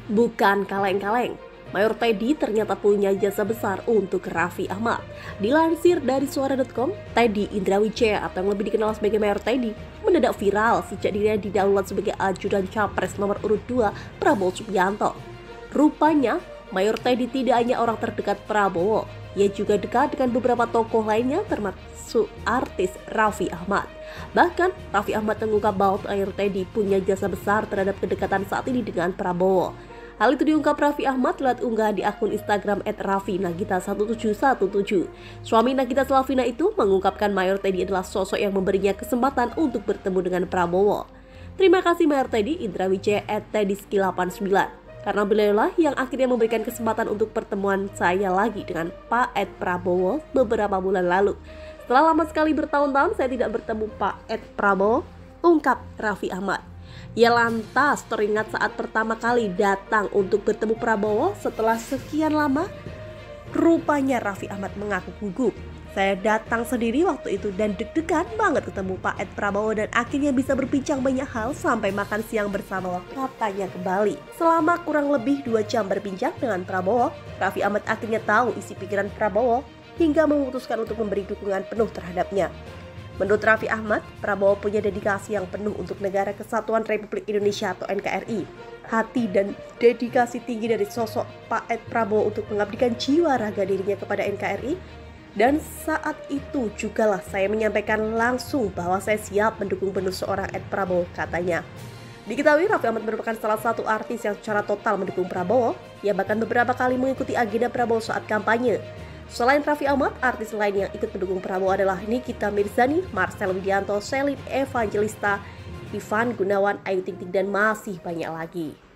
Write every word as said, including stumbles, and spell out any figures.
Bukan kaleng-kaleng, Mayor Teddy ternyata punya jasa besar untuk Raffi Ahmad. Dilansir dari suara titik com, Teddy Indrawijaya atau yang lebih dikenal sebagai Mayor Teddy mendadak viral sejak dirinya didaulat sebagai ajudan capres nomor urut dua Prabowo Subianto. Rupanya, Mayor Teddy tidak hanya orang terdekat Prabowo, ia juga dekat dengan beberapa tokoh lainnya termasuk artis Raffi Ahmad. Bahkan, Raffi Ahmad mengungkap bahwa Mayor Teddy punya jasa besar terhadap kedekatan saat ini dengan Prabowo. Hal itu diungkap Raffi Ahmad lewat unggahan di akun Instagram et raffi nagita satu tujuh satu tujuh. Suami Nagita Slavina itu mengungkapkan Mayor Teddy adalah sosok yang memberinya kesempatan untuk bertemu dengan Prabowo. Terima kasih Mayor Teddy Indrawijaya et teddyski delapan sembilan. Karena beliaulah yang akhirnya memberikan kesempatan untuk pertemuan saya lagi dengan Pak Ed Prabowo beberapa bulan lalu. Setelah lama sekali bertahun-tahun saya tidak bertemu Pak Ed Prabowo, ungkap Raffi Ahmad. Ia lantas teringat saat pertama kali datang untuk bertemu Prabowo setelah sekian lama. Rupanya Raffi Ahmad mengaku gugup. Saya datang sendiri waktu itu dan deg-degan banget ketemu Pak Ed Prabowo dan akhirnya bisa berbincang banyak hal sampai makan siang bersama, katanya kembali. Selama kurang lebih dua jam berbincang dengan Prabowo, Raffi Ahmad akhirnya tahu isi pikiran Prabowo hingga memutuskan untuk memberi dukungan penuh terhadapnya. Menurut Raffi Ahmad, Prabowo punya dedikasi yang penuh untuk Negara Kesatuan Republik Indonesia atau N K R I. Hati dan dedikasi tinggi dari sosok Pak Ed Prabowo untuk mengabdikan jiwa raga dirinya kepada N K R I. Dan saat itu jugalah saya menyampaikan langsung bahwa saya siap mendukung penuh seorang Ed Prabowo, katanya. Diketahui Raffi Ahmad merupakan salah satu artis yang secara total mendukung Prabowo. Ia bahkan beberapa kali mengikuti agenda Prabowo saat kampanye. Selain Raffi Ahmad, artis lain yang ikut mendukung Prabowo adalah Nikita Mirzani, Marcel Widianto, Selin Evangelista, Ivan Gunawan, Ayu Ting Ting, dan masih banyak lagi.